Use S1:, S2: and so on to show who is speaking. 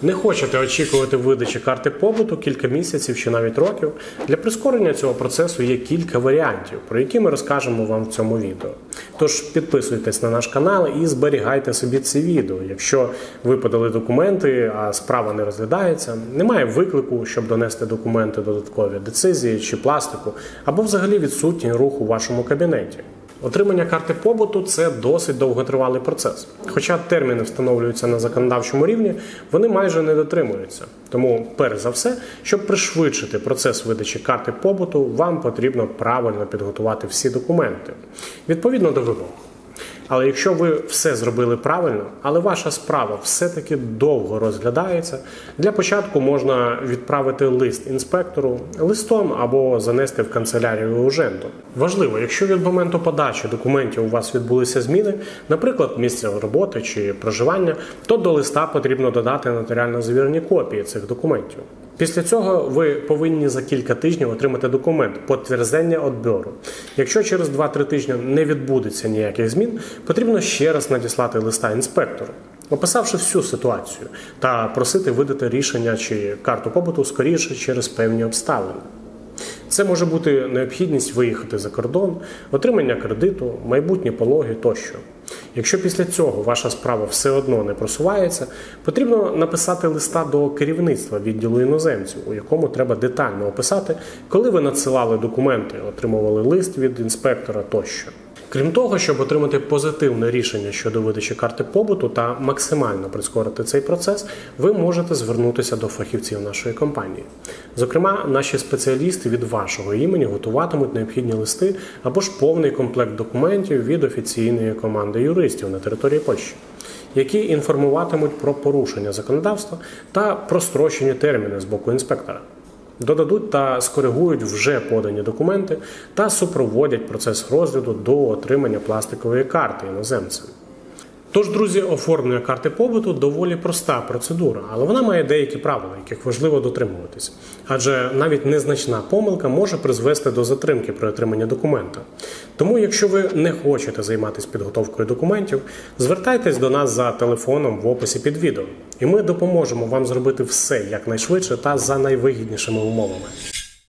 S1: Не хочете очікувати видачі карти побуту кілька місяців чи навіть років? Для прискорення цього процесу є кілька варіантів, про які ми розкажемо вам в цьому відео. Тож підписуйтесь на наш канал і зберігайте собі це відео. Якщо ви подали документи, а справа не розглядається, немає виклику, щоб донести документи додаткові децизії чи пластику, або взагалі відсутній рух у вашому кабінеті. Отримання карти побуту – це досить довготривалий процес. Хоча терміни встановлюються на законодавчому рівні, вони майже не дотримуються. Тому, перш за все, щоб пришвидшити процес видачі карти побуту, вам потрібно правильно підготувати всі документи, відповідно до вимог. Але якщо ви все зробили правильно, але ваша справа все-таки довго розглядається, для початку можна відправити лист інспектору листом або занести в канцелярію уженду. Важливо, якщо від моменту подачі документів у вас відбулися зміни, наприклад, місця роботи чи проживання, то до листа потрібно додати нотаріально завірені копії цих документів. Після цього ви повинні за кілька тижнів отримати документ «Підтвердження відбору». Якщо через 2-3 тижні не відбудеться ніяких змін, потрібно ще раз надіслати листа інспектору, описавши всю ситуацію, та просити видати рішення чи карту побуту скоріше через певні обставини. Це може бути необхідність виїхати за кордон, отримання кредиту, майбутні пологи тощо. Якщо після цього ваша справа все одно не просувається, потрібно написати листа до керівництва відділу іноземців, у якому треба детально описати, коли ви надсилали документи, отримували лист від інспектора тощо. Крім того, щоб отримати позитивне рішення щодо видачі карти побуту та максимально прискорити цей процес, ви можете звернутися до фахівців нашої компанії. Зокрема, наші спеціалісти від вашого імені готуватимуть необхідні листи або ж повний комплект документів від офіційної команди юристів на території Польщі, які інформуватимуть про порушення законодавства та прострочені терміни з боку інспектора. Додадуть та скоригують вже подані документи та супроводять процес розгляду до отримання пластикової карти іноземцем. Тож, друзі, оформлення карти побуту доволі проста процедура, але вона має деякі правила, яких важливо дотримуватись. Адже навіть незначна помилка може призвести до затримки при отриманні документа. Тому, якщо ви не хочете займатися підготовкою документів, звертайтесь до нас за телефоном в описі під відео, і ми допоможемо вам зробити все якнайшвидше та за найвигіднішими умовами.